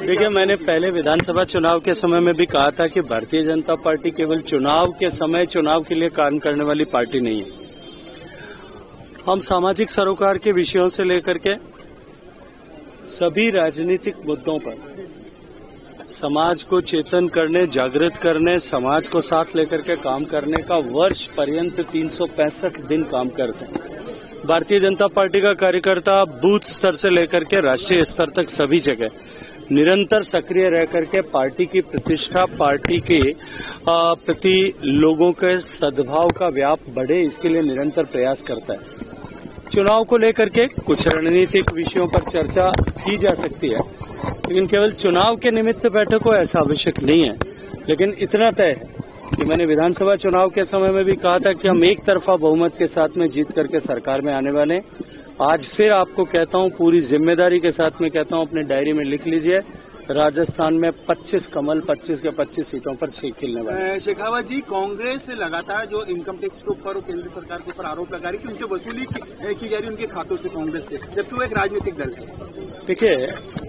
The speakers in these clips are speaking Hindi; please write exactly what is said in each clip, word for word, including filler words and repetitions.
देखिए, मैंने पहले विधानसभा चुनाव के समय में भी कहा था कि भारतीय जनता पार्टी केवल चुनाव के समय चुनाव के लिए काम करने वाली पार्टी नहीं है। हम सामाजिक सरोकार के विषयों से लेकर के सभी राजनीतिक मुद्दों पर समाज को चेतन करने, जागृत करने, समाज को साथ लेकर के काम करने का वर्ष पर्यंत तीन सौ पैंसठ दिन काम करते हैं। भारतीय जनता पार्टी का कार्यकर्ता बूथ स्तर से लेकर के राष्ट्रीय स्तर तक सभी जगह निरंतर सक्रिय रह करके पार्टी की प्रतिष्ठा, पार्टी के प्रति लोगों के सद्भाव का व्याप बढ़े, इसके लिए निरंतर प्रयास करता है। चुनाव को लेकर के कुछ रणनीतिक विषयों पर चर्चा की जा सकती है, लेकिन केवल चुनाव के निमित्त बैठक हो ऐसा आवश्यक नहीं है। लेकिन इतना तय है कि मैंने विधानसभा चुनाव के समय में भी कहा था कि हम एक तरफा बहुमत के साथ में जीत करके सरकार में आने वाले। आज फिर आपको कहता हूं, पूरी जिम्मेदारी के साथ में कहता हूं, अपने डायरी में लिख लीजिए, राजस्थान में पच्चीस कमल, पच्चीस के पच्चीस सीटों पर खेलने वाले। शेखावत जी, कांग्रेस लगातार जो इनकम टैक्स के ऊपर और केंद्र सरकार के ऊपर आरोप लगा रही है कि उनसे वसूली की, की जा रही उनके खातों से कांग्रेस से, जबकि वो एक राजनीतिक दल है। देखिए,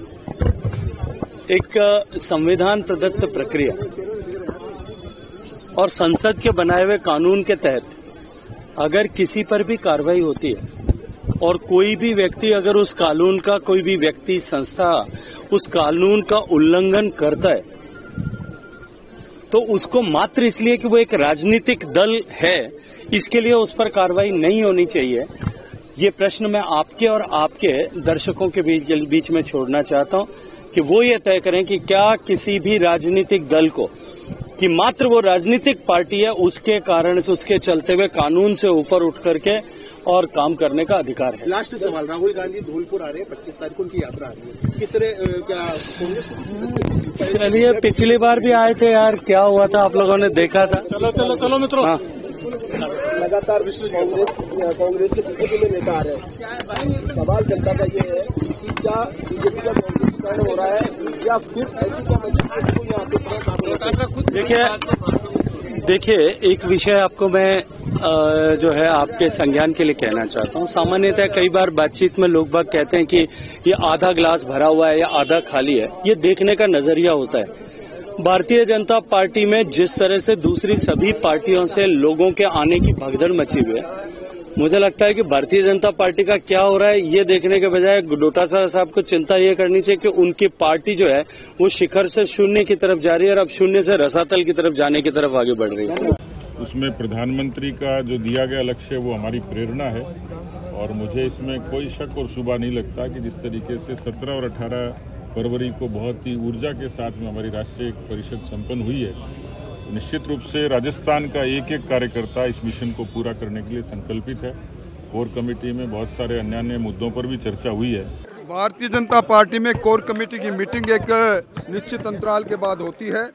एक संविधान प्रदत्त प्रक्रिया और संसद के बनाए हुए कानून के तहत अगर किसी पर भी कार्रवाई होती है और कोई भी व्यक्ति अगर उस कानून का, कोई भी व्यक्ति, संस्था उस कानून का उल्लंघन करता है तो उसको मात्र इसलिए कि वो एक राजनीतिक दल है, इसके लिए उस पर कार्रवाई नहीं होनी चाहिए। ये प्रश्न मैं आपके और आपके दर्शकों के बीच, बीच में छोड़ना चाहता हूं कि वो ये तय करें कि क्या किसी भी राजनीतिक दल को, कि मात्र वो राजनीतिक पार्टी है, उसके कारण से, उसके चलते हुए कानून से ऊपर उठ करके और काम करने का अधिकार है। लास्ट सवाल, राहुल गांधी धौलपुर आ रहे हैं, पच्चीस तारीख को उनकी यात्रा आ रही है, किस तरह क्या कांग्रेस? चलिए, पिछली बार भी आए थे यार, क्या हुआ था आप लोगों ने देखा था। चलो चलो चलो मित्रों। हाँ। लगातार विश्व कांग्रेस कांग्रेस से बीजेपी में नेता आ रहे हैं। सवाल जनता का ये है कि क्या बीजेपी का कांग्रेसीकरण हो रहा है या फिर ऐसी क्या वजह यहाँ पे? देखिए देखिए एक विषय आपको मैं जो है आपके संज्ञान के लिए कहना चाहता हूँ। सामान्यतः कई बार बातचीत में लोग बाग कहते हैं कि ये आधा गिलास भरा हुआ है या आधा खाली है, ये देखने का नजरिया होता है। भारतीय जनता पार्टी में जिस तरह से दूसरी सभी पार्टियों से लोगों के आने की भगदड़ मची हुई है, मुझे लगता है कि भारतीय जनता पार्टी का क्या हो रहा है ये देखने के बजाय डोटासरा साहब को चिंता ये करनी चाहिए कि उनकी पार्टी जो है वो शिखर से शून्य की तरफ जा रही है और अब शून्य से रसातल की तरफ जाने की तरफ आगे बढ़ रही है। उसमें प्रधानमंत्री का जो दिया गया लक्ष्य वो हमारी प्रेरणा है और मुझे इसमें कोई शक और शुबा नहीं लगता कि जिस तरीके से सत्रह और अठारह फरवरी को बहुत ही ऊर्जा के साथ में हमारी राष्ट्रीय परिषद संपन्न हुई है, निश्चित रूप से राजस्थान का एक एक कार्यकर्ता इस मिशन को पूरा करने के लिए संकल्पित है। कोर कमेटी में बहुत सारे अन्य अन्य मुद्दों पर भी चर्चा हुई है। भारतीय जनता पार्टी में कोर कमेटी की मीटिंग एक निश्चित अंतराल के बाद होती है।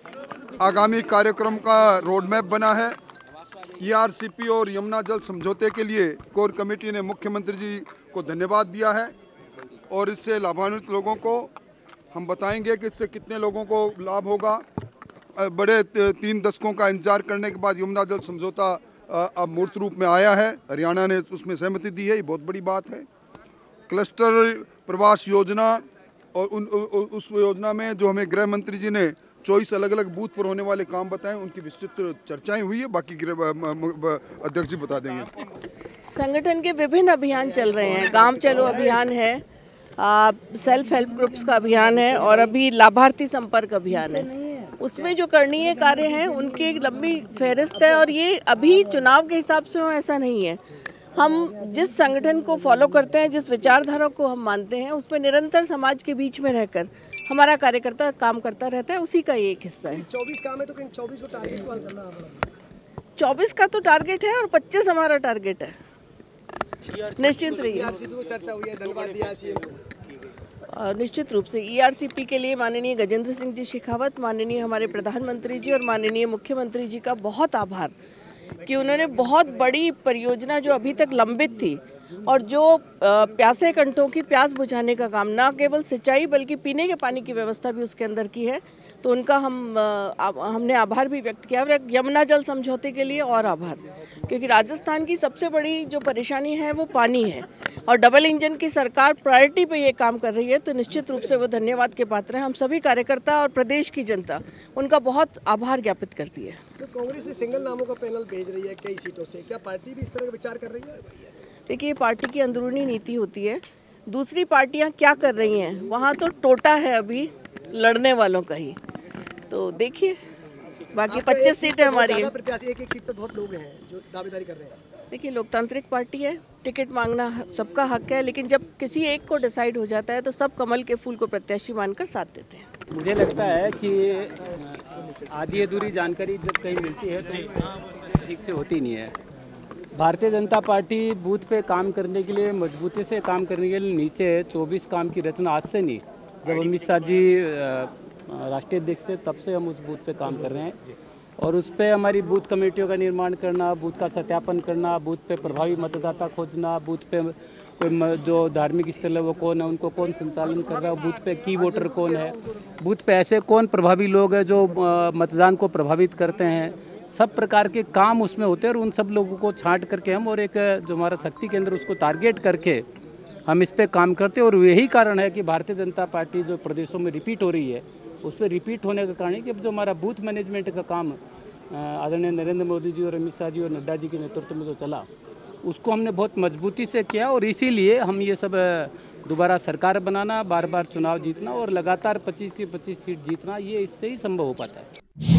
आगामी कार्यक्रम का रोड मैप बना है। ईआरसीपी और यमुना जल समझौते के लिए कोर कमेटी ने मुख्यमंत्री जी को धन्यवाद दिया है और इससे लाभान्वित लोगों को हम बताएंगे कि इससे कितने लोगों को लाभ होगा। बड़े तीन दशकों का इंतजार करने के बाद यमुना जल समझौता अब मूर्त रूप में आया है। हरियाणा ने उसमें सहमति दी है, ये बहुत बड़ी बात है। क्लस्टर प्रवास योजना और उन, उस योजना में जो हमें गृह मंत्री जी ने चौबीस अलग अलग बूथ पर होने वाले काम बताएं, उनकी विस्तृत चर्चाएं हुई है। बाकी अध्यक्ष जी बता देंगे। संगठन के विभिन्न अभियान चल रहे हैं। गांव चलो अभियान है, आ, सेल्फ हेल्प ग्रुप्स का अभियान है और अभी लाभार्थी संपर्क अभियान है। उसमें जो करणीय कार्य हैं उनकी एक लंबी फहरिस्त है और ये अभी चुनाव के हिसाब से हो ऐसा नहीं है। हम जिस संगठन को फॉलो करते हैं, जिस विचारधारा को हम मानते हैं, उसमें निरंतर समाज के बीच में रहकर हमारा कार्यकर्ता काम करता रहता है, उसी का ये एक हिस्सा है। चौबीस काम है तो चौबीस को टारगेट करना है। चौबीस का तो टारगेट है और पच्चीस हमारा टारगेट है। निश्चित रहिए। चर्चा हुई है, धन्यवाद दिया सीएम। निश्चित रूप से ईआरसीपी के लिए माननीय गजेंद्र सिंह जी शेखावत, माननीय हमारे प्रधानमंत्री जी और माननीय मुख्यमंत्री जी का बहुत आभार कि उन्होंने बहुत बड़ी परियोजना जो अभी तक लंबित थी और जो प्यासे कंठों की प्यास बुझाने का काम, ना केवल सिंचाई बल्कि पीने के पानी की व्यवस्था भी उसके अंदर की है, तो उनका हम आ, हमने आभार भी व्यक्त किया। और यमुना जल समझौते के लिए और आभार, क्योंकि राजस्थान की सबसे बड़ी जो परेशानी है वो पानी है, और डबल इंजन की सरकार प्रायोरिटी पे ये काम कर रही है, तो निश्चित रूप से वो धन्यवाद के पात्र हैं। हम सभी कार्यकर्ता और प्रदेश की जनता उनका बहुत आभार ज्ञापित करती है। तो कांग्रेस ने सिंगल नामों का पैनल भेज रही है कई सीटों से, क्या पार्टी भी इस तरह का विचार कर रही है? देखिए, पार्टी की अंदरूनी नीति होती है, दूसरी पार्टियां क्या कर रही हैं वहाँ तो टोटा है अभी लड़ने वालों का ही, तो देखिए बाकी पच्चीस सीटें हमारी हैं। प्रत्याशी एक एक सीट पर बहुत लोग हैं जो दावेदारी कर रहे हैं। देखिए, लोकतांत्रिक पार्टी है, टिकट मांगना सबका हक है, लेकिन जब किसी एक को डिसाइड हो जाता है तो सब कमल के फूल को प्रत्याशी मानकर साथ देते हैं। मुझे लगता है कि आधी अधूरी जानकारी जब कहीं मिलती है तो ठीक से होती नहीं है। भारतीय जनता पार्टी बूथ पे काम करने के लिए, मजबूती से काम करने के लिए नीचे चौबीस काम की रचना आज से नहीं, जब अमित शाह जी राष्ट्रीय अध्यक्ष थे तब से हम उस बूथ पे काम कर रहे हैं, और उस पर हमारी बूथ कमेटियों का निर्माण करना, बूथ का सत्यापन करना, बूथ पे प्रभावी मतदाता खोजना, बूथ पे कोई जो धार्मिक स्थल है वो कौन है, उनको कौन संचालन कर रहा है, बूथ पे की वोटर कौन है, बूथ पे ऐसे कौन प्रभावी लोग हैं जो मतदान को प्रभावित करते हैं, सब प्रकार के काम उसमें होते हैं। और उन सब लोगों को छांट करके हम, और एक जो हमारा शक्ति केंद्र उसको टारगेट करके हम इस पे काम करते हैं। और यही कारण है कि भारतीय जनता पार्टी जो प्रदेशों में रिपीट हो रही है, उस पर रिपीट होने का कारण है कि अब जो हमारा बूथ मैनेजमेंट का काम आदरणीय नरेंद्र मोदी जी और अमित शाह जी और नड्डा जी के नेतृत्व में जो चला, उसको हमने बहुत मजबूती से किया, और इसीलिए हम ये सब दोबारा सरकार बनाना, बार बार चुनाव जीतना और लगातार पच्चीस की पच्चीस सीट जीतना, ये इससे ही संभव हो पाता है।